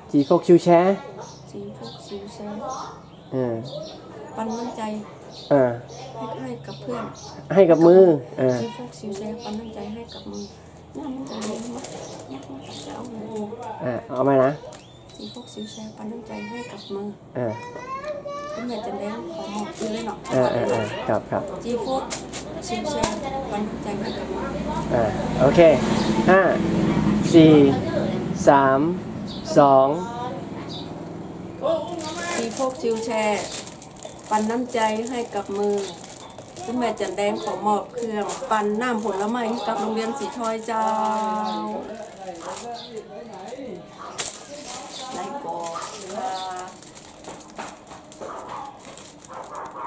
จีฟกชิวแชร์จีพวกซิวแชร์ปันน้ำใจให้กับเพื่อนให้กับมือจีพวกซิวแชร์ปันน้ำใจให้กับมือน่ามันจะเลี้ยงมั้ยจะเอาหูเอาไหมนะจีพวกซิวแชร์ปันน้ำใจให้กับมือคุณแม่จะเลี้ยงขอหมอกเลยเนาะครับจีพวกซิวแชร์ปันน้ำใจให้กับมือโอเค5 4 3 2 จีพวกซิวแชร์ปันน้ำใจให้กับมือคุณแม่จันแดงขอมอบเครื่องปั่นน้ำผลไม้ให้กับโรงเรียนสีทอยเจ้า